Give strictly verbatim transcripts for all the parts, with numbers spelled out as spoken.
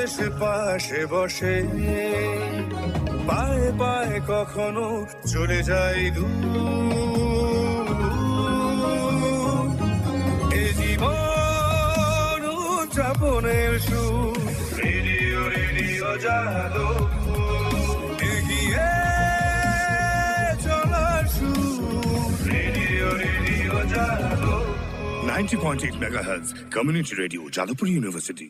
এসে পাশে বসে, পায়ে পায়ে কখনো চলে যায় দূর। এ জীবন উদযাপনের সুর, রেডিও রেডিও যাদবপুর, এগিয়ে চলার সুর, radio radio Jadavpur. Ninety point eight megahertz community radio, Jadavpur university.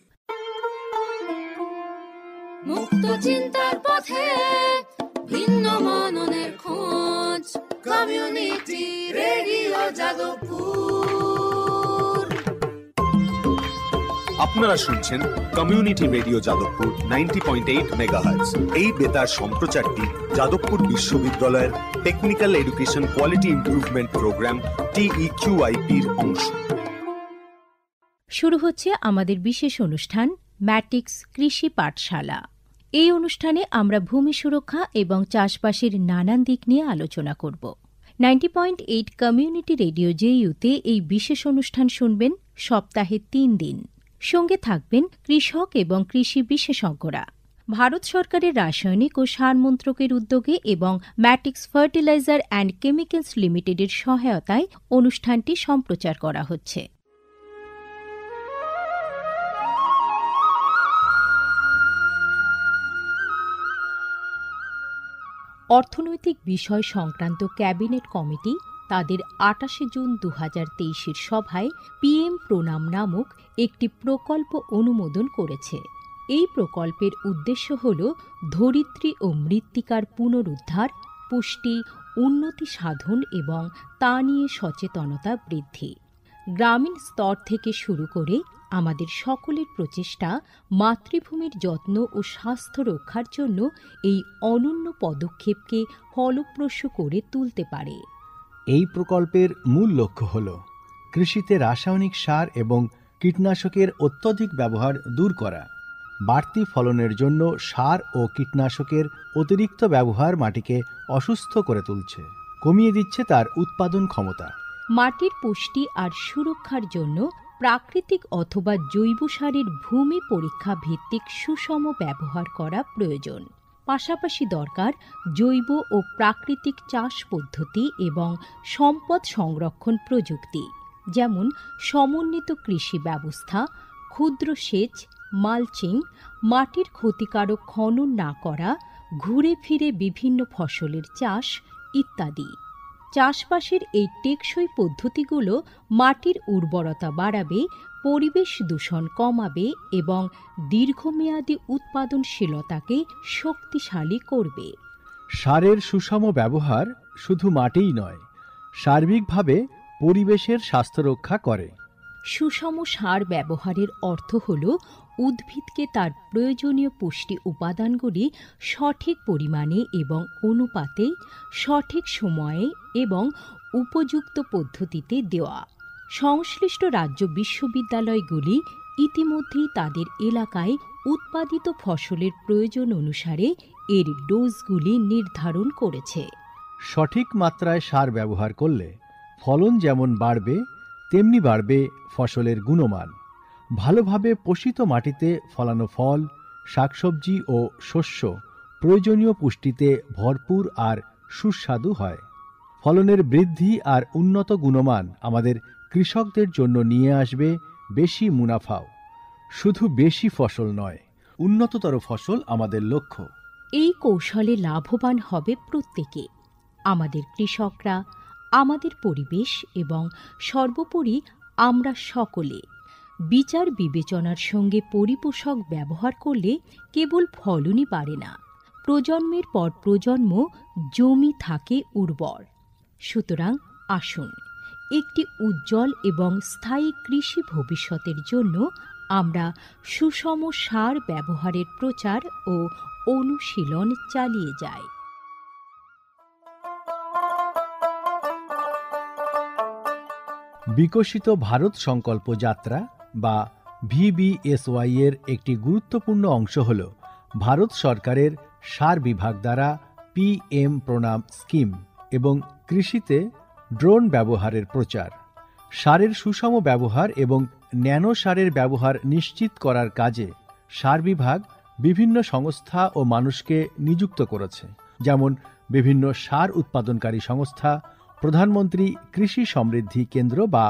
মুক্ত চিন্তার পথে ভিন্ন মননের খোঁজ, কমিউনিটি রেডিও যাদবপুর। আপনারা শুনছেন community radio Jadavpur ninety point eight megahertz. এই বেতার সম্প্রচারটি যাদবপুর বিশ্ববিদ্যালয়ের technical education quality improvement programme টিইকিউআইপির অংশ। শুরু হচ্ছে আমাদের বিশেষ অনুষ্ঠান ম্যাটিক্স কৃষি পাঠশালা। এই অনুষ্ঠানে আমরা ভূমি সুরক্ষা এবং চাষবাসের নানান দিক নিয়ে আলোচনা করব। Ninety point eight community radio জেইউতে এই বিশেষ অনুষ্ঠান শুনবেন সপ্তাহে তিন দিন। সঙ্গে থাকবেন কৃষক এবং কৃষি বিশেষজ্ঞরা। ভারত সরকারের রাসায়নিক ও সার মন্ত্রকের উদ্যোগে এবং ম্যাটিক্স ফার্টিলাইজার অ্যান্ড কেমিক্যালস লিমিটেডের সহায়তায় অনুষ্ঠানটি সম্প্রচার করা হচ্ছে। অর্থনৈতিক বিষয় সংক্রান্ত ক্যাবিনেট কমিটি তাদের আটাশে জুন দু হাজার তেইশের সভায় পিএম প্রণাম নামক একটি প্রকল্প অনুমোদন করেছে। এই প্রকল্পের উদ্দেশ্য হল ধরিত্রী ও মৃত্তিকার পুনরুদ্ধার, পুষ্টি, উন্নতি সাধন এবং তা নিয়ে সচেতনতা বৃদ্ধি। গ্রামীণ স্তর থেকে শুরু করে আমাদের সকলের প্রচেষ্টা মাতৃভূমির যত্ন ও স্বাস্থ্য রক্ষার জন্য এই অনন্য পদক্ষেপকে ফলপ্রসূ করে তুলতে পারে। এই প্রকল্পের মূল লক্ষ্য হল কৃষিতে রাসায়নিক সার এবং কীটনাশকের অত্যধিক ব্যবহার দূর করা। বাড়তি ফলনের জন্য সার ও কীটনাশকের অতিরিক্ত ব্যবহার মাটিকে অসুস্থ করে তুলছে, কমিয়ে দিচ্ছে তার উৎপাদন ক্ষমতা। মাটির পুষ্টি আর সুরক্ষার জন্য প্রাকৃতিক অথবা জৈব সারের ভূমি পরীক্ষা ভিত্তিক সুষম ব্যবহার করা প্রয়োজন। পাশাপাশি দরকার জৈব ও প্রাকৃতিক চাষ পদ্ধতি এবং সম্পদ সংরক্ষণ প্রযুক্তি, যেমন সমন্বিত কৃষি ব্যবস্থা, ক্ষুদ্র সেচ, মালচিং, মাটির ক্ষতিকারক খনন না করা, ঘুরে ফিরে বিভিন্ন ফসলের চাষ ইত্যাদি। চাষবাসের এই টেকসই পদ্ধতিগুলো মাটির উর্বরতা বাড়াবে, পরিবেশ দূষণ কমাবে এবং দীর্ঘমেয়াদী উৎপাদনশীলতাকে শক্তিশালী করবে। সারের সুষম ব্যবহার শুধু মাটিই নয়, সার্বিকভাবে পরিবেশের স্বাস্থ্য রক্ষা করে। সুষম সার ব্যবহারের অর্থ হল উদ্ভিদকে তার প্রয়োজনীয় পুষ্টি উপাদানগুলি সঠিক পরিমাণে এবং অনুপাতে, সঠিক সময়ে এবং উপযুক্ত পদ্ধতিতে দেওয়া। সংশ্লিষ্ট রাজ্য বিশ্ববিদ্যালয়গুলি ইতিমধ্যেই তাদের এলাকায় উৎপাদিত ফসলের প্রয়োজন অনুসারে এর ডোজগুলি নির্ধারণ করেছে। সঠিক মাত্রায় সার ব্যবহার করলে ফলন যেমন বাড়বে, তেমনি বাড়বে ফসলের গুণমান। ভালোভাবে পোষিত মাটিতে ফলানো ফল, শাকসবজি ও শস্য প্রয়োজনীয় পুষ্টিতে ভরপুর আর সুস্বাদু হয়। ফলনের বৃদ্ধি আর উন্নত গুণমান আমাদের কৃষকদের জন্য নিয়ে আসবে বেশি মুনাফাও। শুধু বেশি ফসল নয়, উন্নততর ফসল আমাদের লক্ষ্য। এই কৌশলে লাভবান হবে প্রত্যেকে, আমাদের কৃষকরা, আমাদের পরিবেশ এবং সর্বোপরি আমরা সকলে। বিচার বিবেচনার সঙ্গে পরিপোষক ব্যবহার করলে কেবল ফলনই বাড়ে না, প্রজন্মের পর প্রজন্ম জমি থাকে উর্বর। সুতরাং আসুন, একটি উজ্জ্বল এবং স্থায়ী কৃষি ভবিষ্যতের জন্য আমরা সুষম সার ব্যবহারের প্রচার ও অনুশীলন চালিয়ে যাই। বিকশিত ভারত সংকল্প যাত্রা বা ভিবিএসওয়াই এর একটি গুরুত্বপূর্ণ অংশ হল ভারত সরকারের সার বিভাগ দ্বারা পিএম প্রণাম স্কিম এবং কৃষিতে ড্রোন ব্যবহারের প্রচার। সারের সুষম ব্যবহার এবং ন্যানো সারের ব্যবহার নিশ্চিত করার কাজে সার বিভাগ বিভিন্ন সংস্থা ও মানুষকে নিযুক্ত করেছে, যেমন বিভিন্ন সার উৎপাদনকারী সংস্থা, প্রধানমন্ত্রী কৃষি সমৃদ্ধি কেন্দ্র বা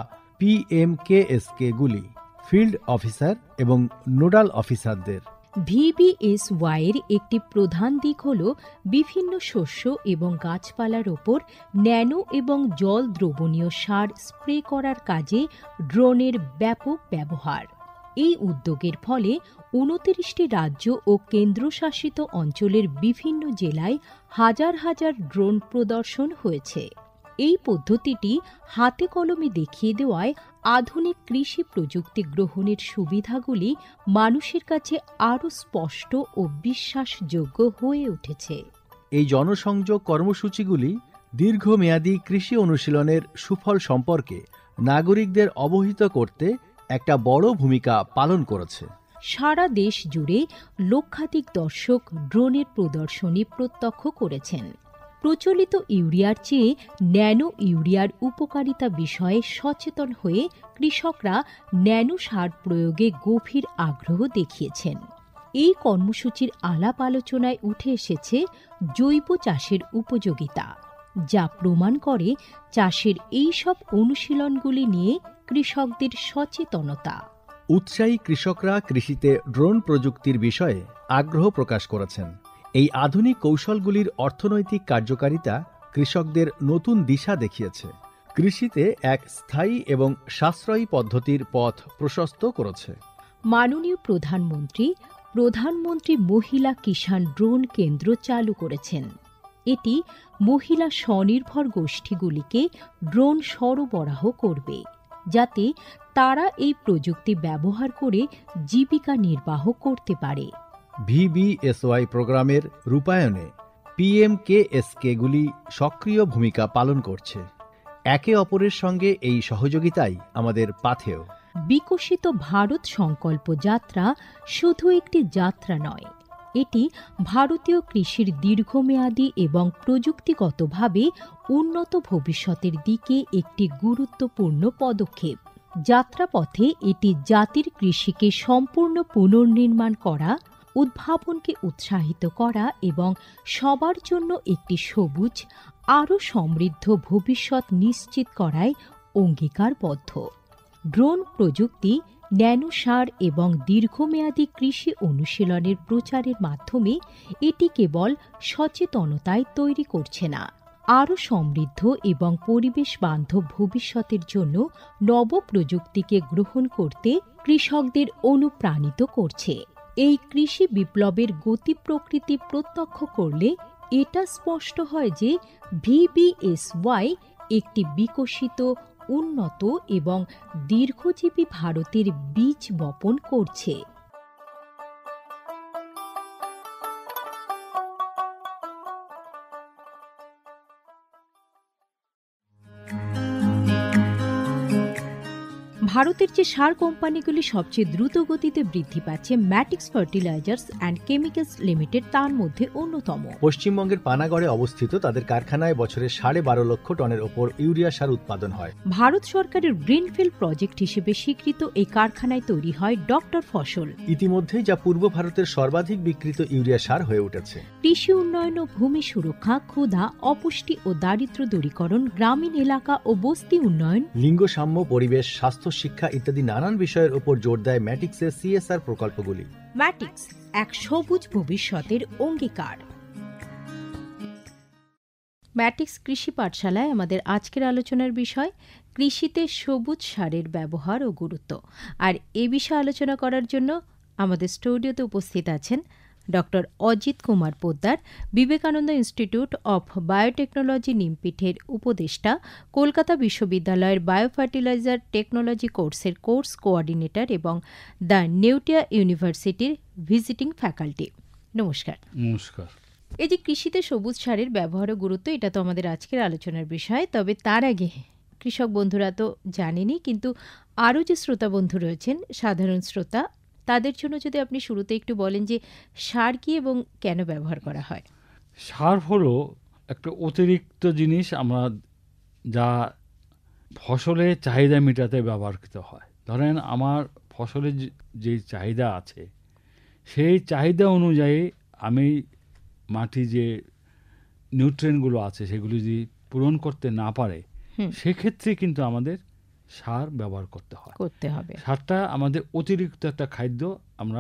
পিএমকেএসকে গুলি, ফিল্ড অফিসার এবং নোডাল অফিসারদের। ভিবিএসওয়াইয়ের একটি প্রধান দিক হল বিভিন্ন শস্য এবং গাছপালার ওপর ন্যানো এবং জল দ্রবণীয় সার স্প্রে করার কাজে ড্রোনের ব্যাপক ব্যবহার। এই উদ্যোগের ফলে উনত্রিশটি রাজ্য ও কেন্দ্রশাসিত অঞ্চলের বিভিন্ন জেলায় হাজার হাজার ড্রোন প্রদর্শন হয়েছে। এই পদ্ধতিটি হাতে কলমে দেখিয়ে দেওয়ায় আধুনিক কৃষি প্রযুক্তি গ্রহণের সুবিধাগুলি মানুষের কাছে আরও স্পষ্ট ও বিশ্বাসযোগ্য হয়ে উঠেছে। এই জনসংযোগ কর্মসূচিগুলি দীর্ঘমেয়াদী কৃষি অনুশীলনের সুফল সম্পর্কে নাগরিকদের অবহিত করতে একটা বড় ভূমিকা পালন করেছে। সারা দেশ জুড়ে লক্ষাধিক দর্শক ড্রোনের প্রদর্শনী প্রত্যক্ষ করেছেন। প্রচলিত ইউরিয়ার চেয়ে ন্যানো ইউরিয়ার উপকারিতা বিষয়ে সচেতন হয়ে কৃষকরা ন্যানো সার প্রয়োগে গভীর আগ্রহ দেখিয়েছেন। এই কর্মসূচির আলাপ আলোচনায় উঠে এসেছে জৈব চাষের উপযোগিতা, যা প্রমাণ করে চাষের এই সব অনুশীলনগুলি নিয়ে কৃষকদের সচেতনতা। উৎসাহী কৃষকরা কৃষিতে ড্রোন প্রযুক্তির বিষয়ে আগ্রহ প্রকাশ করেছেন। এই আধুনিক কৌশলগুলির অর্থনৈতিক কার্যকারিতা কৃষকদের নতুন দিশা দেখিয়েছে, কৃষিতে এক স্থায়ী এবং সাশ্রয়ী পদ্ধতির পথ প্রশস্ত করেছে। মাননীয় প্রধানমন্ত্রী প্রধানমন্ত্রী মহিলা কিষাণ ড্রোন কেন্দ্র চালু করেছেন। এটি মহিলা স্বনির্ভর গোষ্ঠীগুলিকে ড্রোন সরবরাহ করবে, যাতে তারা এই প্রযুক্তি ব্যবহার করে জীবিকা নির্বাহ করতে পারে। ভিবিএসওয়াই প্রোগ্রামের রূপায়ণে পিএমকেএসকেগুলি সক্রিয় ভূমিকা পালন করছে। একে অপরের সঙ্গে এই সহযোগিতাই আমাদের পাথেয়। বিকশিত ভারত সংকল্প যাত্রা শুধু একটি যাত্রা নয়, এটি ভারতীয় কৃষির দীর্ঘমেয়াদী এবং প্রযুক্তিগতভাবে উন্নত ভবিষ্যতের দিকে একটি গুরুত্বপূর্ণ পদক্ষেপ। যাত্রাপথে এটি জাতির কৃষিকে সম্পূর্ণ পুনর্নির্মাণ করা, উদ্ভাবনকে উৎসাহিত করা এবং সবার জন্য একটি সবুজ, আরও সমৃদ্ধ ভবিষ্যৎ নিশ্চিত করায় অঙ্গীকারবদ্ধ। ড্রোন প্রযুক্তি, ন্যানো সার এবং দীর্ঘমেয়াদী কৃষি অনুশীলনের প্রচারের মাধ্যমে এটি কেবল সচেতনতায় তৈরি করছে না, আরও সমৃদ্ধ এবং পরিবেশ বান্ধব ভবিষ্যতের জন্য নব প্রযুক্তিকে গ্রহণ করতে কৃষকদের অনুপ্রাণিত করছে। এই কৃষি বিপ্লবের গতি প্রকৃতি প্রত্যক্ষ করলে এটা স্পষ্ট হয় যে ভিবিএসওয়াই একটি বিকশিত, উন্নত এবং দীর্ঘজীবী ভারতের বীজ বপন করছে। ভারতের যে সার কোম্পানিগুলি সবচেয়ে দ্রুত গতিতে বৃদ্ধি পাচ্ছে, Matix fertilisers and chemicals limited তার মধ্যে অন্যতম। পশ্চিমবঙ্গের পানাগড়ে অবস্থিত তাদের কারখানায় বছরে সাড়ে বারো লক্ষ টনের ওপর ইউরিয়া সার উৎপাদন হয়। ভারত সরকারের গ্রিনফিল্ড প্রজেক্ট হিসেবে স্বীকৃত এই কারখানায় তৈরি হয় ডক্টর ফসল। ইতিমধ্যে যা পূর্ব ভারতের সর্বাধিক বিক্রিত ইউরিয়া সার হয়ে উঠেছে। কৃষি উন্নয়ন ও ভূমি সুরক্ষা, ক্ষুধা, অপুষ্টি ও দারিদ্র্য দূরীকরণ, গ্রামীণ এলাকা ও বস্তি উন্নয়ন, লিঙ্গ সাম্য, পরিবেশ, স্বাস্থ্য, শিক্ষা ইত্যাদি নানান বিষয়ের উপর জোর দেয় ম্যাটিক্সের সিএসআর প্রকল্পগুলি। ম্যাটিক্স এক সবুজ ভবিষ্যতের অঙ্গীকার। ম্যাটিক্স কৃষি পাঠশালায় আমাদের আজকের আলোচনার বিষয় কৃষিতে সবুজ সারের ব্যবহার ও গুরুত্ব। আর এ বিষয়ে আলোচনা করার জন্য আমাদের স্টুডিওতে উপস্থিত আছেন doctor Ajit Kumar Poddar, Vivekananda institute of biotechnology নিমপিঠের উপদেষ্টা, কলকাতা বিশ্ববিদ্যালয়ের বায়োফার্টিলাইজার টেকনোলজি কোর্সের কোর্স কোঅর্ডিনেটর এবং দ্য নেউটিয়া ইউনিভার্সিটির ভিজিটিং ফ্যাকাল্টি। নমস্কার। নমস্কার। এই যে কৃষিতে সবুজ সারের ব্যবহার ও গুরুত্ব, এটা তো আমাদের আজকের আলোচনার বিষয়। তবে তার আগে কৃষক বন্ধুরা তো জানেনই, কিন্তু আরও যে শ্রোতা বন্ধু রয়েছেন, সাধারণ শ্রোতা, তাদের জন্য যদি আপনি শুরুতে একটু বলেন যে সার কি এবং কেন ব্যবহার করা হয়। সার হলো একটা অতিরিক্ত জিনিস আমরা যা ফসলের চাহিদা মেটাতে ব্যবহৃত হয়। ধরেন আমার ফসলের যে চাহিদা আছে সেই চাহিদা অনুযায়ী আমি মাটি যে নিউট্রিয়েন্টগুলো আছে সেগুলো যদি পূরণ করতে না পারে হুম। সেক্ষেত্রে কিন্তু আমাদের সার ব্যবহার করতে হয়। করতে হবে। সারটা আমাদের অতিরিক্ত একটা খাদ্য আমরা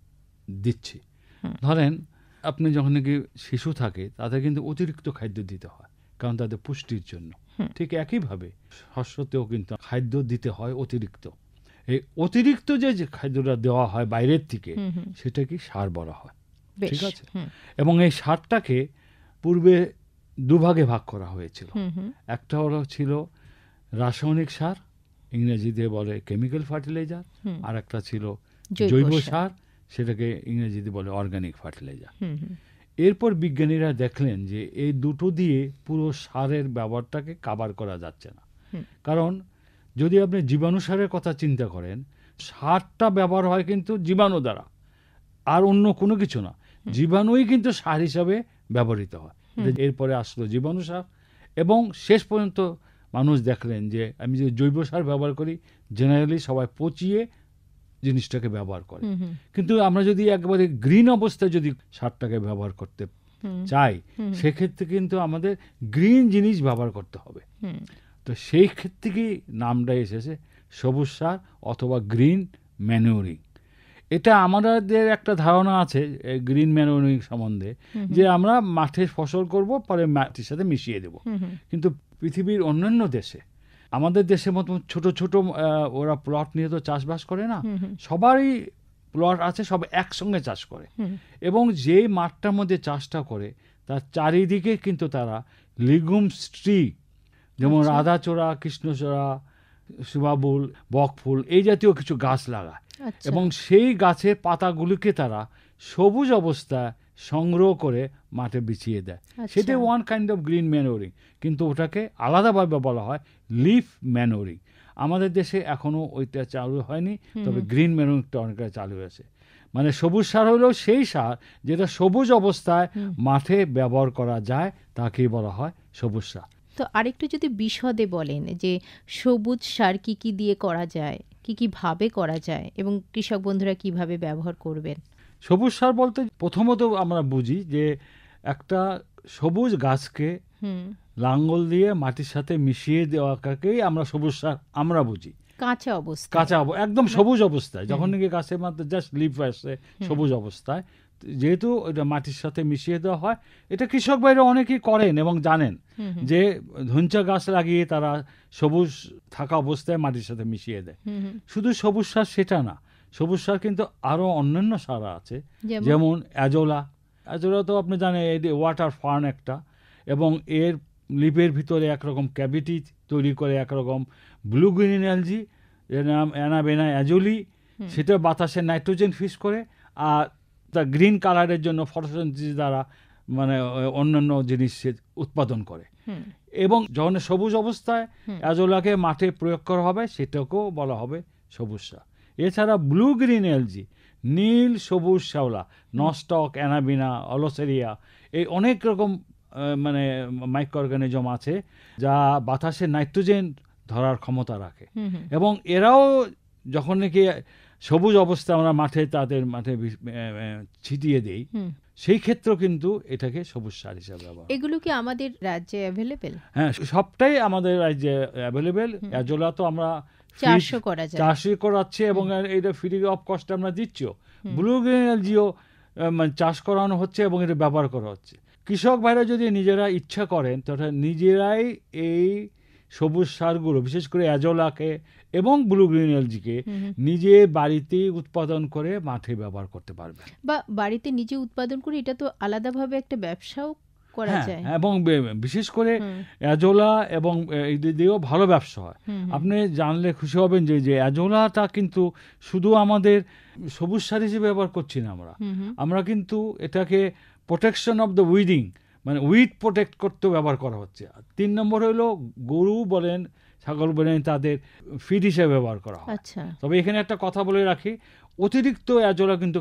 দিচ্ছি। হুম। ধরেন আপনি যখন নাকি শিশু থাকে তাদের কিন্তু অতিরিক্ত খাদ্য দিতে হয়, কারণ তাদের পুষ্টির জন্য। হুম। ঠিক একইভাবে শস্যতেও কিন্তু খাদ্য দিতে হয় অতিরিক্ত। এই অতিরিক্ত যে যে খাদ্যটা দেওয়া হয় বাইরের থেকে হুম, হুম। সেটা কি সার বলা হয়। বেশ। ঠিক আছে। হুম, এবং এই সারটাকে পূর্বে দুভাগে ভাগ করা হয়েছিল। হুম, হুম। একটা হলো ছিল রাসায়নিক সার, ইংরেজিতে বলে কেমিক্যাল ফার্টিলাইজার, হুম। আর একটা ছিল জৈব জৈব সার। সার, সেটাকে ইংরেজিতে বলে অর্গানিক ফার্টিলাইজার। হুম, হুম। এরপর বিজ্ঞানীরা দেখলেন যে এই দুটো দিয়ে পুরো সারের ব্যবহারটাকে কাভার করা যাচ্ছে না। হুম। কারণ যদি আপনি জীবাণু সারের কথা চিন্তা করেন, সারটা ব্যবহার হয় কিন্তু জীবাণু দ্বারা, আর অন্য কোনো কিছু না। জীবাণুই কিন্তু সার হিসাবে ব্যবহৃত হয়। এরপরে আসলো জীবাণু সার, এবং শেষ পর্যন্ত মানুষ দেখলেন যে আমি যদি জৈব সার ব্যবহার করি, জেনারেলি সবাই পচিয়ে জিনিসটাকে ব্যবহার করে। হুম, হুম। কিন্তু আমরা যদি একবারে গ্রিন অবস্থায় যদি সারটাকে ব্যবহার করতে হুম। চাই, হুম। সেক্ষেত্রে কিন্তু আমাদের গ্রিন জিনিস ব্যবহার করতে হবে। হুম। তো সেই ক্ষেত্রে কি নামটা এসেছে সবুজ সার অথবা গ্রিন ম্যানুরিং। এটা আমাদের একটা ধারণা আছে গ্রিন ম্যানুরিং সম্বন্ধে, যে আমরা মাঠে ফসল করব, পরে মাটির সাথে মিশিয়ে দেব। হুম, হুম। কিন্তু পৃথিবীর অন্যান্য দেশে, আমাদের দেশের মতো ছোট ছোট আহ, ওরা প্লট নিয়ে তো চাষবাস করে না। হুম, হুম। সবারই প্লট আছে, সব একসঙ্গে চাষ করে। হুম। এবং যেই মাঠটার মধ্যে চাষটা করে তার চারিদিকে কিন্তু তারা লিগুমস ট্রি, যেমন আচ্ছা। রাধাচূড়া, কৃষ্ণচূড়া, সুবাবুল, বকফুল, এই জাতীয় কিছু গাছ লাগায়। আচ্ছা। এবং সেই গাছের পাতাগুলিকে তারা সবুজ অবস্থায় সংগ্রহ করে মাঠে বিছিয়ে দেয়। আচ্ছা। সেটা one kind of green manuring, কিন্তু ওটাকে আলাদাভাবে বলা হয় লিফ ম্যানোরিং। আমাদের দেশে এখনও ওইটা চালু হয়নি, তবে গ্রিন ম্যানোরিংটা অনেকটা চালু হয়েছে। মানে সবুজ সার হলো সেই সার যেটা সবুজ অবস্থায় মাঠে ব্যবহার করা যায়, তাকেই বলা হয় সবুজ সার। তো আরেকটু যদি বিশদে বলেন যে সবুজ সার কি কি দিয়ে করা যায়, কি কি ভাবে করা যায়, এবং কৃষক বন্ধুরা কিভাবে ব্যবহার করবেন? সবুজ সার বলতে প্রথমত আমরা বুঝি যে একটা সবুজ গাছকে হুম। লাঙ্গল দিয়ে মাটির সাথে মিশিয়ে দেওয়াকেই আমরা সবুজ সার আমরা বুঝি। কাঁচা অবস্থা। কাঁচা অব- একদম সবুজ অবস্থায়, যখন নাকি গাছের মধ্যে জাস্ট লিফ আসছে সবুজ অবস্থায়, যেহেতু এটা মাটির সাথে মিশিয়ে দেওয়া হয়। এটা কৃষক ভাইরা অনেকেই করেন এবং জানেন যে ধুঞ্চা গাছ লাগিয়ে তারা সবুজ থাকা অবস্থায় মাটির সাথে মিশিয়ে দেয়। হুম, হুম। শুধু সবুজ সার সেটা না, সবুজ সার কিন্তু আরও অন্যান্য সার আছে, যেমন? যেমন অ্যাজোলা। অ্যাজোলা তো আপনি জানেন এই ওয়াটার ফার্ন একটা, এবং এর লিপের ভিতরে একরকম ক্যাভিটি তৈরি করে একরকম ব্লু গ্রিন অ্যালজি, এর নাম অ্যানাবেনা অ্যাজোলি, সেটা বাতাসে নাইট্রোজেন ফিক্স করে, আর তা গ্রিন কালারের জন্য ফটোসিনথেসিস দ্বারা মানে অন্যান্য জিনিস সে উৎপাদন করে। হুম। এবং যখন সবুজ অবস্থায় অ্যাজোলাকে মাঠে প্রয়োগ করা হবে, সেটাকেও বলা হবে সবুজ সার। এছাড়া ব্লু গ্রিন এলজি, নীল সবুজ শ্যাওলা, নস্টক, অ্যানাবিনা, অলোসেরিয়া, এই অনেক রকম আহ, মানে মাইক্রো অর্গানিজম আছে যা বাতাসে নাইট্রোজেন ধরার ক্ষমতা রাখে। হুম, হুম। এবং এরাও যখন নাকি সবুজ অবস্থায় আমরা মাঠে তাদের মাঠে বি- আহ, আহ, ছিটিয়ে দেই, হুম। সেই ক্ষেত্রেও কিন্তু এটাকে সবুজ সার হিসাবে ব্যবহার হয়। এগুলো কি আমাদের রাজ্যে অ্যাভেলেবেল? হ্যাঁ, সবটাই আমাদের রাজ্যে অ্যাভেলেবেল। অ্যাজোলা তো আমরা চাষও করা যায়। চাষই করাচ্ছি, এবং এটা ফ্রি অফ কস্ট আমরা দিচ্ছিও। ব্লু গ্রিন এলজিও মানে চাষ করানো হচ্ছে এবং এটা ব্যবহার করা হচ্ছে। কৃষক ভাইরা যদি নিজেরা ইচ্ছা করেন, তাহলে নিজেরাই এই সবুজ সারগুলো, বিশেষ করে অ্যাজোলাকে এবং ব্লু গ্রিন এলজিকে নিজে বাড়িতে উৎপাদন করে মাঠে ব্যবহার করতে পারবেন। বা বাড়িতে নিজে উৎপাদন করে এটা তো আলাদাভাবে একটা ব্যবসাও করা হ্যাঁ, যায়। এবং বে- বিশেষ করে হুম। অ্যাজোলা এবং এই দিয়েও ভালো ব্যবসা হয়। হুম, হুম। আপনি জানলে খুশি হবেন যে যে অ্যাজোলাটা কিন্তু শুধু আমাদের সবুজ সার হিসেবে ব্যবহার করছি না আমরা। হুম, হুম। আমরা কিন্তু এটাকে প্রোটেকশন অফ দ্য উইডিং, মানে উইড প্রোটেক্ট করতেও ব্যবহার করা হচ্ছে। আর তিন নম্বর হলো গরু বলেন, ছাগল বলেন, তাদের ফিড হিসেবে ব্যবহার করা হয়। আচ্ছা। তবে এখানে একটা কথা বলে রাখি, অতিরিক্ত অ্যাজোলা কিন্তু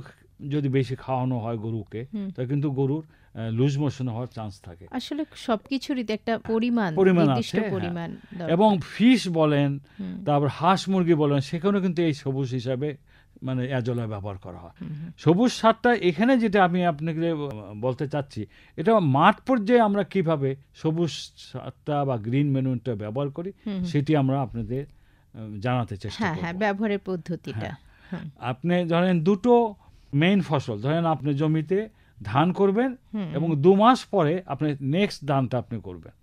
যদি বেশি খাওয়ানো হয় গরুকে, তা কিন্তু গরুর লুজ মোশন হওয়ার চান্স থাকে। আসলে সবকিছুরই তো একটা পরিমাণ পরিমাণ নির্দিষ্ট আছে, হ্যাঁ। পরিমাণ দরকার। এবং ফিশ বলেন, তারপর হাঁস মুরগি বলেন, সেখানেও কিন্তু এই সবুজ হিসাবে মানে অ্যাজোলা ব্যবহার করা হয়। সবুজ সারটা এখানে যেটা আমি আপনাকে বলতে চাচ্ছি, এটা মাঠ পর্যায়ে আমরা কিভাবে সবুজ সারটা বা গ্রিন ম্যানুরটা ব্যবহার করি সেটি আমরা আপনাদের জানাতে চেষ্টা হ্যাঁ করব। হ্যাঁ, ব্যবহারের পদ্ধতিটা। হ্যাঁ। আপনি ধরেন দুটো মেইন ফসল, ধরেন আপনি জমিতে ধান করবেন এবং দু মাস পরে আপনি নেক্সট ধানটা আপনি করবেন,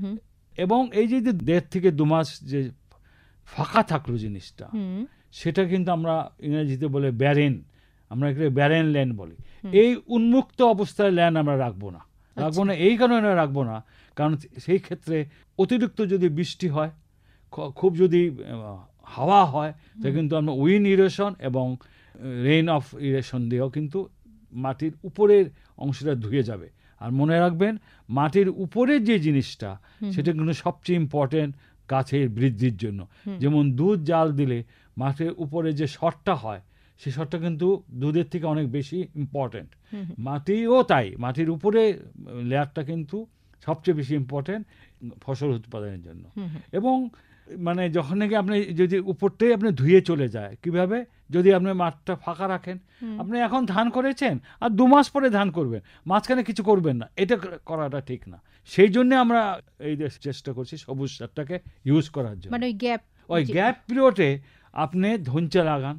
এবং এই যে যে দেড় থেকে দু মাস যে ফাঁকা থাকলো জিনিসটা, সেটা কিন্তু আমরা ইংরেজিতে বলে ব্যারেন, আমরা এখানে ব্যারেন ল্যান্ড বলি। এই উন্মুক্ত অবস্থায় ল্যান্ড আমরা রাখবো না। রাখবো না এই কারণে রাখবো না, কারণ সেই ক্ষেত্রে অতিরিক্ত যদি বৃষ্টি হয়, খুব যদি হাওয়া হয়, তা কিন্তু আমরা উইন ইরেশন এবং রেইন অফ ইরেশন দিয়েও কিন্তু মাটির উপরের অংশটা ধুয়ে যাবে। আর মনে রাখবেন, মাটির উপরের যে জিনিসটা সেটা কিন্তু সবচেয়ে ইম্পর্টেন্ট গাছের বৃদ্ধির জন্য। যেমন দুধ জাল দিলে মাটির উপরে যে শটটা হয়, সেই শটটা কিন্তু দুধের থেকে অনেক বেশি ইম্পর্টেন্ট। মাটিও তাই, মাটির উপরে লেয়ারটা কিন্তু সবচেয়ে বেশি ইম্পর্টেন্ট ফসল উৎপাদনের জন্য। এবং মানে যখন নাকি আপনি যদি উপরটাই আপনি ধুয়ে চলে যায়, কিভাবে? যদি আপনি মাঠটা ফাঁকা রাখেন, আপনি এখন ধান করেছেন আর দু মাস পরে ধান করবেন, মাঝখানে কিছু করবেন না, এটা করাটা ঠিক না। সেই জন্য আমরা এই চেষ্টা করছি সবুজ সারটাকে ইউজ করার জন্য। মানে ওই গ্যাপ, ওই গ্যাপ পিরিয়ডে আপনি ধঞ্চা লাগান,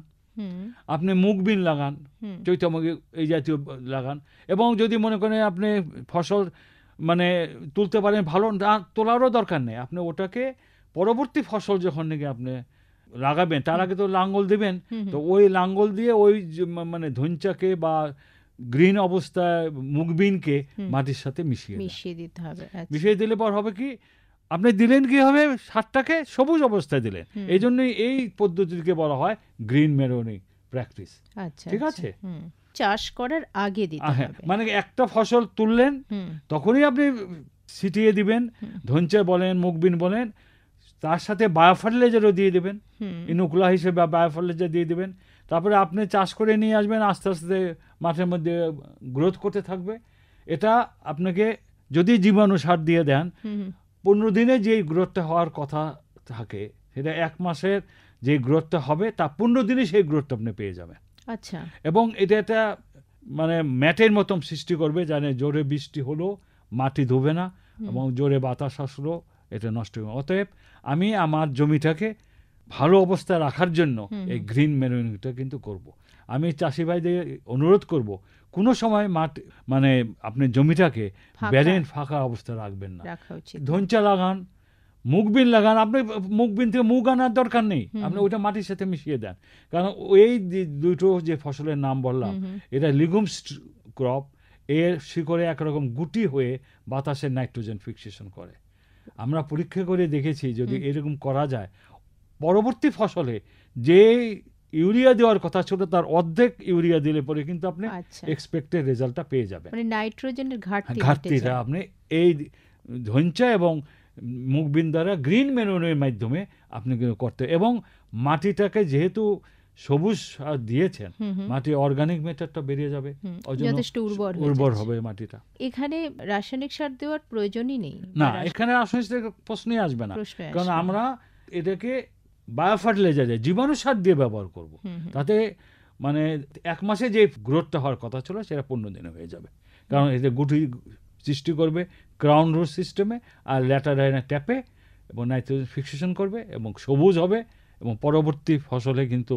আপনি মুগবিন লাগান, চৈতমুগী এই জাতীয় লাগান, এবং যদি মনে করেন আপনি ফসল মানে তুলতে পারেন, ভালো তোলারও দরকার নেই, আপনি ওটাকে পরবর্তী ফসল যখন নাকি আপনি লাগাবেন তার আগে তো লাঙ্গল দেবেন, তো ওই লাঙ্গল দিয়ে ওই মানে ধঞ্চাকে বা গ্রিন অবস্থায় মুগবিনকে মাটির সাথে মিশিয়ে মিশিয়ে দিতে হবে। মিশিয়ে দিলে পর হবে কি, আপনি দিলেন কি হবে, সারটাকে সবুজ অবস্থায় দিলেন। এই জন্যই এই পদ্ধতিকে বলা হয় গ্রিন ম্যানুরিং প্র্যাকটিস। আচ্ছা, ঠিক আছে? চাষ করার আগে দিতে হবে, মানে একটা ফসল তুললেন তখনই আপনি ছিটিয়ে দিবেন, ধঞ্চা বলেন মুগবিন বলেন, তার সাথে বায়োফার্টিলাইজারও দিয়ে দেবেন, ইনোকুলা হিসেবে বায়োফার্টিলাইজার দিয়ে দেবেন। তারপরে আপনি চাষ করে নিয়ে আসবেন, আস্তে আস্তে মাঠের মধ্যে গ্রোথ করতে থাকবে। এটা আপনাকে যদি জীবাণু সার দিয়ে দেন, পনেরো দিনে যেই গ্রোথটা হওয়ার কথা থাকে, সেটা এক মাসের যে গ্রোথটা হবে তা পনেরো দিনে সেই গ্রোথটা আপনি পেয়ে যাবেন। আচ্ছা। এবং এটা একটা মানে ম্যাটের মতন সৃষ্টি করবে, জানে জোরে বৃষ্টি হলো মাটি ধোবে না, এবং জোরে বাতাস আসলো এটা নষ্ট হবে। অতএব আমি আমার জমিটাকে ভালো অবস্থায় রাখার জন্য এই গ্রিন ম্যানুরিংটা কিন্তু করব। আমি চাষি ভাইদের অনুরোধ করব, কোনো সময় মাটি মানে আপনি জমিটাকে ব্যারেন ফাঁকা অবস্থায় রাখবেন না। ধঞ্চা লাগান, মুগবিন লাগান, আপনি মুগবিন থেকে মুগ আনার দরকার নেই, আপনি ওইটা মাটির সাথে মিশিয়ে দেন। কারণ এই দুটো যে ফসলের নাম বললাম, এটা লিগুমস ক্রপ, এর শিকড়ে একরকম গুটি হয়ে বাতাসের নাইট্রোজেন ফিক্সেশন করে। আমরা পরীক্ষা করে দেখেছি যদি এরকম করা যায়, পরবর্তী ফসলে যে ইউরিয়া দেওয়ার কথা ছিল তার অর্ধেক ইউরিয়া দিলে পরে কিন্তু আপনি এক্সপেক্টেড রেজাল্টটা পেয়ে যাবেন। মানে নাইট্রোজেনের ঘাটতি ঘাটতিটা আপনি এই ধঞ্চা এবং মুগবিন দ্বারা গ্রিন ম্যানুরের মাধ্যমে আপনি করতে, এবং মাটিটাকে যেহেতু সবুজ সার দিয়েছেন, মাটি অর্গানিক ম্যাটারটা বেরিয়ে যাবে, যথেষ্ট উর্বর উর্বর হবে মাটিটা। এখানে রাসায়নিক সার দেওয়ার প্রয়োজনই নেই না, এখানে রাসায়নিক প্রশ্নই আসবে না, কারণ আমরা এটাকে বায়োফার্টিলাইজার জীবাণু সার দিয়ে ব্যবহার করব। তাতে মানে এক মাসে যে গ্রোথটা হওয়ার কথা ছিল সেটা পনেরো দিনে হয়ে যাবে, কারণ এটা গুটি সৃষ্টি করবে ক্রাউন রুট সিস্টেমে, আর ল্যাটারাইনা ট্যাপে, এবং নাইট্রোজেন ফিক্সেশন করবে এবং সবুজ হবে, এবং পরবর্তী ফসলে কিন্তু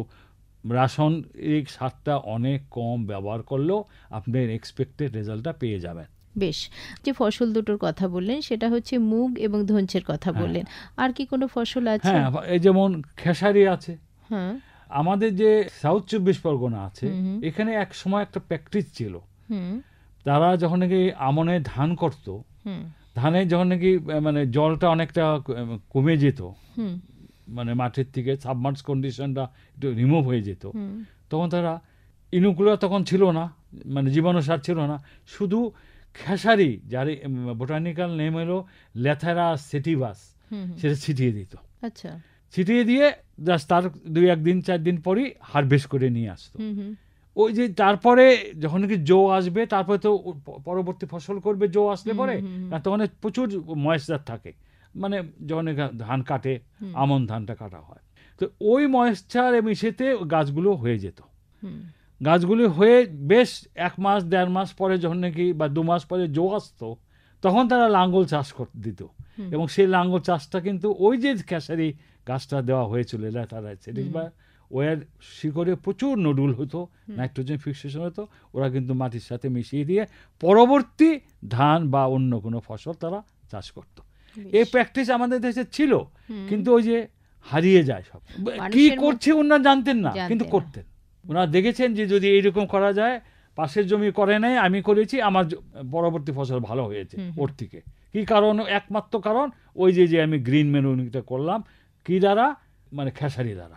রাসায়নিক সারটা অনেক কম ব্যবহার করলেও আপনার এক্সপেক্টেড রেজাল্টটা পেয়ে যাবেন। বেশ, যে ফসল দুটোর কথা বললেন সেটা হচ্ছে মুগ এবং ধঞ্চের কথা বললেন, আর কি কোনো ফসল আছে? হ্যাঁ, এই যেমন খেসারি আছে। হ্যাঁ, আমাদের যে সাউথ চব্বিশ পরগনা আছে, এখানে এক সময় একটা প্র্যাকটিস ছিল, তারা যখন নাকি আমনে ধান করত, ধানে যখন নাকি মানে জলটা অনেকটা কমে যেত, মানে মাটির থেকে সাবমার্জ কন্ডিশনটা একটু রিমুভ হয়ে যেত, তখন তারা ইনোকুলা তখন ছিল না, মানে জীবাণু সার ছিল না, শুধু খেসারি, যার বোটানিক্যাল নেম হলো ল্যাথারা সেটিভাস, সেটা ছিটিয়ে দিত। আচ্ছা, ছিটিয়ে দিয়ে জাস্ট তার দুই একদিন চার দিন পরই হারভেস্ট করে নিয়ে আসতো। ওই যে তারপরে যখন কি জো আসবে তারপরে তো প- পরবর্তী ফসল করবে জো আসলে পরে, আর তখন প্রচুর ময়েশ্চার থাকে, মানে যখন এ গা- ধান কাটে, আমন ধানটা কাটা হয়, তো ওই ময়েশ্চার মিশেতে গাছগুলো হয়ে যেত। গাছগুলি হয়ে বেশ এক মাস দেড় মাস পরে যখন নাকি বা দু মাস পরে জো আসতো, তখন তারা লাঙ্গল চাষ করতে দিত। এবং সেই লাঙ্গল চাষটা কিন্তু ওই যে খেসারি গাছটা দেওয়া হয়েছিল তারা বা ওয়ার শিকড়ে প্রচুর নডুল হতো, নাইট্রোজেন ফিক্সেশন হতো, ওরা কিন্তু মাটির সাথে মিশিয়ে দিয়ে পরবর্তী ধান বা অন্য কোনো ফসল তারা চাষ করত। এই প্র্যাকটিস আমাদের দেশে ছিল, কিন্তু ওই যে হারিয়ে যায় সব। কি করছে ওনারা জানতেন না, কিন্তু করতেন। ওনারা দেখেছেন যে যদি এইরকম করা যায়, পাশের জমি করে নাই, আমি করেছি, আমার জ- পরবর্তী ফসল ভালো হয়েছে ওর থেকে। কি কারণ? একমাত্র কারণ ওই যে যে আমি গ্রিন ম্যানুরিংটা করলাম, কি দ্বারা? মানে খেসারি দ্বারা।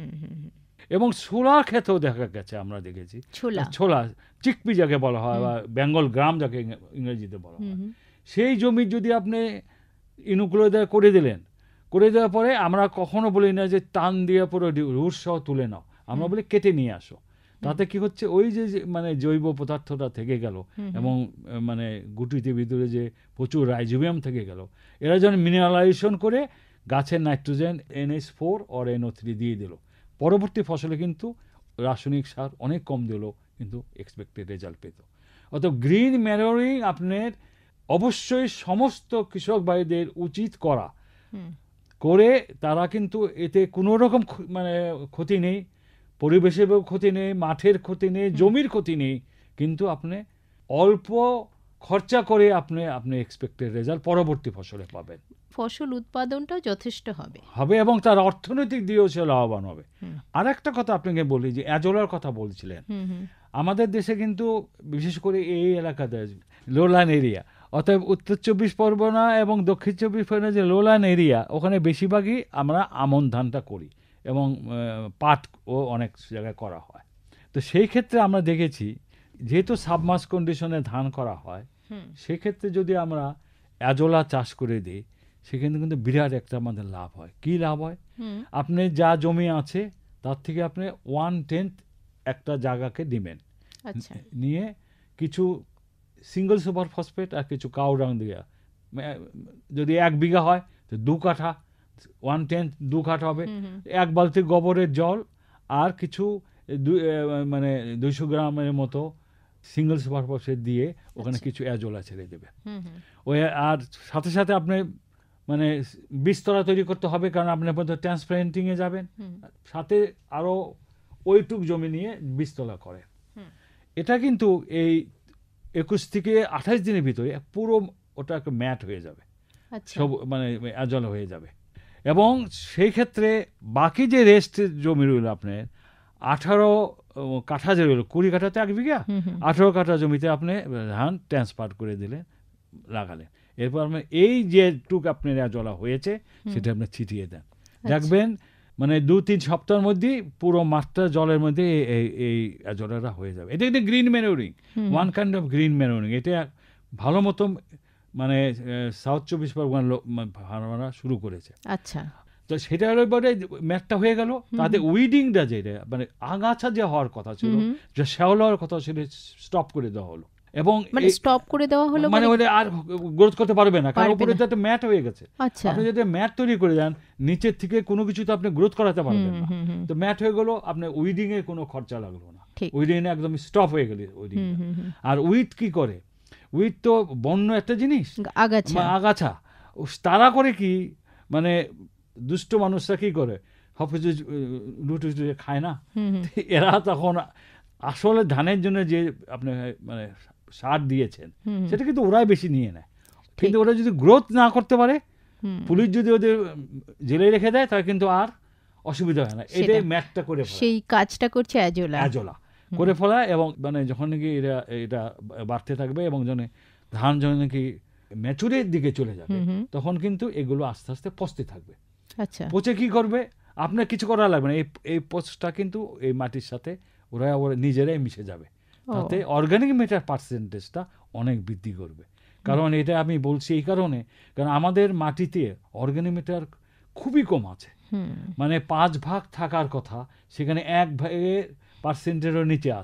এবং ছোলা ক্ষেতেও দেখা গেছে, আমরা দেখেছি ছোলা ছোলা চিকপি যাকে বলা হয় বা বেঙ্গল গ্রাম যাকে ইং- ইংরেজিতে বলা হয়, সেই জমি যদি আপনি ইনুকুলোদের করে দিলেন, করে দেওয়ার পরে আমরা কখনো বলি না যে টান দিয়ে পুরো রুট সহ তুলে নাও, আমরা বলি কেটে নিয়ে আসো। তাতে কি হচ্ছে, ওই যে যে মানে জৈব পদার্থটা থেকে গেল এবং আহ, মানে গুটিতে ভিতরে যে প্রচুর রাইজোবিয়াম থেকে গেল, এরা যখন মিনারেলাইজেশন করে গাছের nitrogen N H four or N O three দিয়ে দিল, পরবর্তী ফসলে কিন্তু রাসায়নিক সার অনেক কম দিল, কিন্তু এক্সপেক্টেড রেজাল্ট পেত। অর্থাৎ গ্রিন ম্যানুরিং আপনার অবশ্যই সমস্ত কৃষক ভাইদের উচিত করা, করে তারা কিন্তু এতে কোনো রকম ক্ষ- মানে ক্ষতি নেই, পরিবেশেরও ক্ষতি নেই, মাঠের ক্ষতি নেই, জমির ক্ষতি নেই, কিন্তু আপনি অল্প খরচা করে আপনি আপনি এক্সপেক্টেড রেজাল্ট পরবর্তী ফসলে পাবেন ফসল উৎপাদনটাও যথেষ্ট হবে। হবে এবং তার অর্থনৈতিক দিয়েও সে লাভবান হবে। আর একটা কথা আপনাকে বলি, যে অ্যাজোলার কথা বলছিলেন, আমাদের দেশে কিন্তু বিশেষ করে এই এলাকাতে লোলান এরিয়া, অতএব উত্তর চব্বিশ পরগনা এবং দক্ষিণ চব্বিশ পরগনা যে লোলান এরিয়া, ওখানে বেশিরভাগই আমরা আমন ধানটা করি এবং আহ, পাটও অনেক জায়গায় করা হয়। তো সেই ক্ষেত্রে আমরা দেখেছি, যেহেতু সাবমার্স কন্ডিশনে ধান করা হয়, সেক্ষেত্রে যদি আমরা অ্যাজোলা চাষ করে দিই, সেখানে কিন্তু বিরাট একটা আমাদের লাভ হয়। কি লাভ হয়? আপনি যা জমি আছে তার থেকে আপনি ওয়ান টেন্থ একটা জায়গাকে দিবেন, আচ্ছা, নিয়ে কিছু সিঙ্গল সুপার ফসফেট আর কিছু কাউডাং দিয়ে, যদি এক বিঘা হয় তো দু কাঠা, ওয়ান টেন্থ দু কাঠা হবে, এক বালতি গোবরের জল আর কিছু দু- এ, মানে দুইশো গ্রামের মতো সিঙ্গল সুপার ফসফেট দিয়ে ওখানে কিছু অ্যাজোলা ছেড়ে দেবে। ওই আর সাথে সাথে আপনি মানে বীজতলা তৈরি করতে হবে, কারণ আপনি প্রথমে ট্রান্সপ্লান্টিংয়ে যাবেন, সাথে আরও ওইটুক জমি নিয়ে বীজতলা করে। এটা কিন্তু এই একুশ থেকে আঠাশ দিনের ভিতরে পুরো ওটা একটা ম্যাট হয়ে যাবে, আচ্ছা, সব মানে অ্যাজল হয়ে যাবে। এবং সেই ক্ষেত্রে বাকি যে রেস্ট জমি রইল আপনার আঠারো কাঠা যে রইল, কুড়ি কাঠাতে এক বিঘা, আঠারো কাঠা জমিতে আপনি ধান ট্রান্সফার করে দিলে, লাগালেন। এরপর আপনি এই যে টুক আপনার অ্যাজলা হয়েছে সেটা আপনি ছিটিয়ে দেন, দেখবেন মানে দু তিন সপ্তাহের মধ্যেই পুরো মাঠটা জলের মধ্যে এই- এই এই অ্যাজলাটা হয়ে যাবে। এটা কিন্তু green manuring, one kind of green manuring. এটা ভালো মতো মানে সাউথ চব্বিশ পরগনা ফার্মাররা শুরু করেছে। আচ্ছা, তো সেটা হলো পরে ম্যাটটা হয়ে গেল, তাতে উইডিংটা যেটা মানে আগাছা যে হওয়ার কথা ছিল, যে শ্যাওলা হওয়ার কথা ছিল, স্টপ করে দেওয়া হলো। এবং মানে এই- স্টপ করে দেওয়া হলো মানে মানে ওটা আর গ্রোথ করতে পারবে না, কারণ পারবে উপরে না। তো একটা ম্যাট হয়ে গেছে। আচ্ছা, আপনি যদি ম্যাট তৈরি করে দেন, নিচের থেকে কোনো কিছু তো আপনি গ্রোথ করাতে পারবেন না। তো ম্যাট হয়ে গেল, আপনার উইডিং এর কোনো খরচা লাগলো না, ঠিক। উইডিং একদম স্টপ হয়ে গেল উইডিং। আর উইথ কি করে? উইথ তো বন্য একটা জিনিস, আগাছা, মা- আগাছা। ও তারা করে কি, মানে দুষ্ট মানুষরা কি করে, সব কিছু লুটে লুটে খায় না, এরা তখন আসলে ধানের জন্য যে আপনি মানে সার দিয়েছেন সেটা কিন্তু ওরাই বেশি নিয়ে নেয়। কিন্তু ওরা যদি গ্রোথ না করতে পারে, পুলিশ যদি ওদের জেলে রেখে দেয়, তাহলে কিন্তু আর অসুবিধা হয় না। এটাই ম্যাটটা করে ফেলে, সেই কাজটা করছে অ্যাজোলা। অ্যাজোলা করে ফেলা। এবং মানে যখন নাকি এটা এটা বাড়তে থাকবে এবং যখন ধান যখন নাকি ম্যাচুরের দিকে চলে যাবে, তখন কিন্তু এগুলো আস্তে আস্তে পচতে থাকবে। আচ্ছা, পচে কি করবে? আপনার কিছু করা লাগবে না, এই এই পচটা কিন্তু এই মাটির সাথে ওরা ওরা নিজেরাই মিশে যাবে, তাতে অর্গানিক ম্যাটার পার্সেন্টেজটা অনেক বৃদ্ধি করবে। কারণ এটা আমি বলছি এই কারণে, কারণ আমাদের মাটিতে অর্গানিক ম্যাটার খুবই কম আছে, মানে পাঁচ ভাগ থাকার কথা সেখানে এক ভাগের পার্সেন্টেরও নিচে আছে।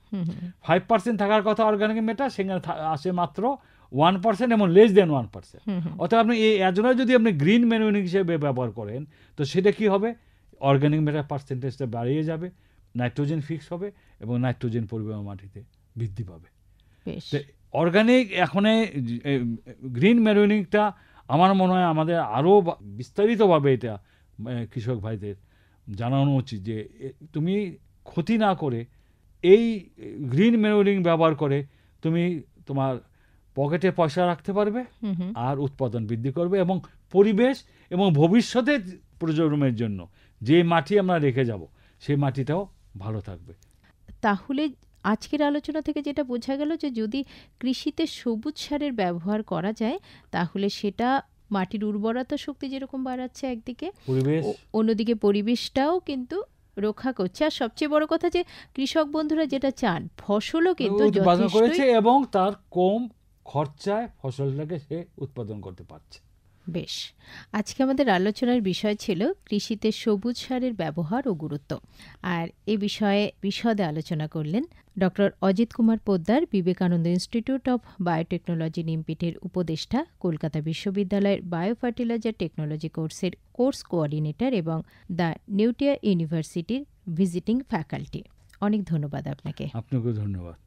ফাইভ পার্সেন্ট থাকার কথা অর্গানিক ম্যাটার, সেখানে থা- আসে মাত্র ওয়ান পার্সেন্ট এবং লেস দেন ওয়ান পার্সেন্ট। অর্থাৎ আপনি এই এজন্য যদি আপনি গ্রিন ম্যানুয়ারিং হিসেবে ব্যবহার করেন, তো সেটা কি হবে, অর্গানিক ম্যাটার পার্সেন্টেজটা বাড়িয়ে যাবে, নাইট্রোজেন ফিক্স হবে এবং নাইট্রোজেন পরিমাণ মাটিতে বৃদ্ধি পাবে। বেশ। অর্গানিক এখন গ্রিন ম্যানুয়ারিংটা আমার মনে হয় আমাদের আরও বিস্তারিতভাবে এটা আহ, কৃষক ভাইদের জানানো উচিত যে এ, তুমি ক্ষতি না করে এই গ্রিন ম্যানুয়ারিং ব্যবহার করে তুমি তোমার পকেটে পয়সা রাখতে পারবে আর উৎপাদন বৃদ্ধি করবে এবং পরিবেশ এবং ভবিষ্যতের প্রজন্মের জন্য যে মাটি আমরা রেখে যাব সেই মাটিটাও ভালো থাকবে। তাহলে আজকের আলোচনা থেকে যেটা বোঝা গেল যে যদি কৃষিতে সবুজ সারের ব্যবহার করা যায় তাহলে সেটা মাটির উর্বরতা শক্তি যেরকম বাড়াচ্ছে একদিকে, পরিবেশ ও- অন্যদিকে পরিবেশটাও কিন্তু রক্ষা করছে। আর সবচেয়ে বড় কথা যে কৃষক বন্ধুরা যেটা চান ফসলও কিন্তু উৎপাদন করেছে যথেষ্টই এবং তার কম খরচায় ফসলটাকে সে উৎপাদন করতে পারছে। বেশ। আজকে আমাদের আলোচনার বিষয় ছিল কৃষিতে সবুজ সারের ব্যবহার ও গুরুত্ব। আর এ বিষয়ে বিশদে আলোচনা করলেন doctor Ajit Kumar Poddar, Vivekananda institute of biotechnology নিমপিটের উপদেষ্টা, কলকাতা বিশ্ববিদ্যালয়ের বায়ো ফার্টিলাইজার টেকনোলজি কোর্সের কোর্স কোঅর্ডিনেটর এবং দ্য নিউটিয়া ইউনিভার্সিটির ভিজিটিং ফ্যাকাল্টি। অনেক ধন্যবাদ আপনাকে। আপনাকেও ধন্যবাদ।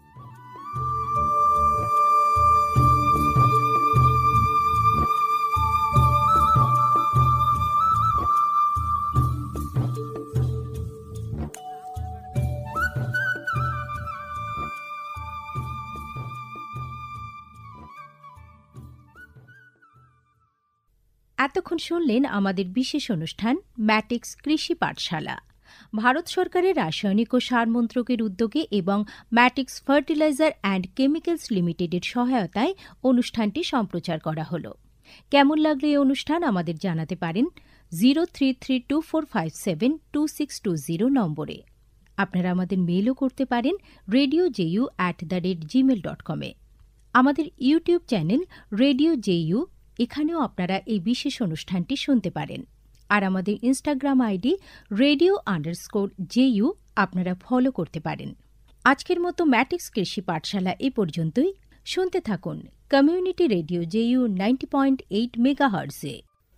এতক্ষণ শুনলেন আমাদের বিশেষ অনুষ্ঠান ম্যাটিক্স কৃষি পাঠশালা। ভারত সরকারের রাসায়নিক ও সার মন্ত্রকের উদ্যোগে এবং ম্যাটিক্স ফার্টিলাইজার অ্যান্ড কেমিক্যালস লিমিটেডের সহায়তায় অনুষ্ঠানটি সম্প্রচার করা হলো। কেমন লাগলো এই অনুষ্ঠান আমাদের জানাতে পারেন zero three three two four five seven two six two zero নম্বরে। আপনারা আমাদের মেইলও করতে পারেন radio JU at the rate Gmail dot কমে। আমাদের ইউটিউব চ্যানেল রেডিও জেইউ, এখানেও আপনারা এই বিশেষ অনুষ্ঠানটি শুনতে পারেন। আর আমাদের Instagram ID radio underscore JU আপনারা ফলো করতে পারেন। আজকের মতো ম্যাটিক্স কৃষি পাঠশালা এ পর্যন্তই। শুনতে থাকুন community radio JU ninety point eight মেগাহার্টজে।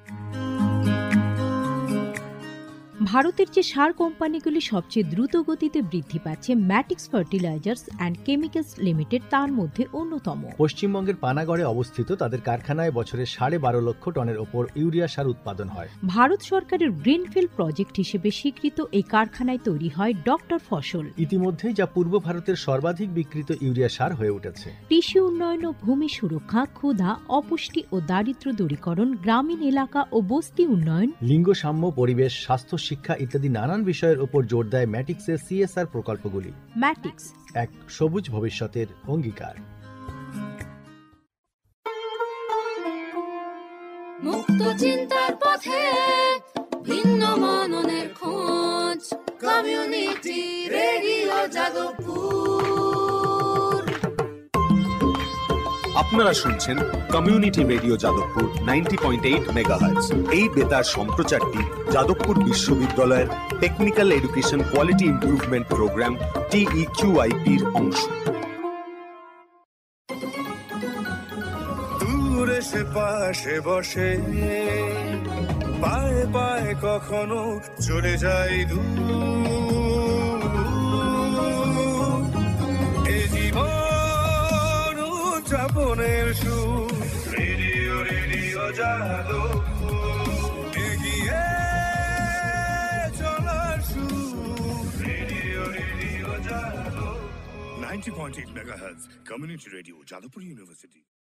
ভারতের যে সার কোম্পানিগুলি সবচেয়ে দ্রুত গতিতে বৃদ্ধি পাচ্ছে Matix fertilisers and chemicals limited তার মধ্যে অন্যতম। পশ্চিমবঙ্গের পানাগড়ে অবস্থিত তাদের কারখানায় বছরে সাড়ে বারো লক্ষ টনের ওপর ইউরিয়া সার উৎপাদন হয়। ভারত সরকারের গ্রিনফিল্ড প্রজেক্ট হিসেবে স্বীকৃত এই কারখানায় তৈরি হয় ডক্টর ফসল। ইতিমধ্যেই যা পূর্ব ভারতের সর্বাধিক বিক্রিত ইউরিয়া সার হয়ে উঠেছে। কৃষি উন্নয়ন ও ভূমি সুরক্ষা, ক্ষুধা, অপুষ্টি ও দারিদ্র্য দূরীকরণ, গ্রামীণ এলাকা ও বস্তি উন্নয়ন, লিঙ্গ সাম্য, পরিবেশ, স্বাস্থ্য, শিক্ষা ইত্যাদি নানান বিষয়ের উপর জোর দেয় ম্যাটিক্সের সিএসআর প্রকল্পগুলি। ম্যাটিক্স এক সবুজ ভবিষ্যতের অঙ্গীকার। মুক্ত চিন্তার পথে ভিন্ন মননের খোঁজ, কমিউনিটি রেডিও যাদবপুর। আপনারা শুনছেন community radio Jadavpur ninety point eight megahertz. এই বেতার সম্প্রচারটি যাদবপুর বিশ্ববিদ্যালয়ের technical education quality improvement programme টিইকিউআইপির অংশ। দূরে সে পাশে বসে পায়ে পায়ে কখনো চলে যায় দূর। এ জীবন উদযাপনের সুর, রেডিও রেডিও যাদবপুর, এগিয়ে চলার সুর, radio radio Jadavpur ninety point eight megahertz community radio Jadavpur university.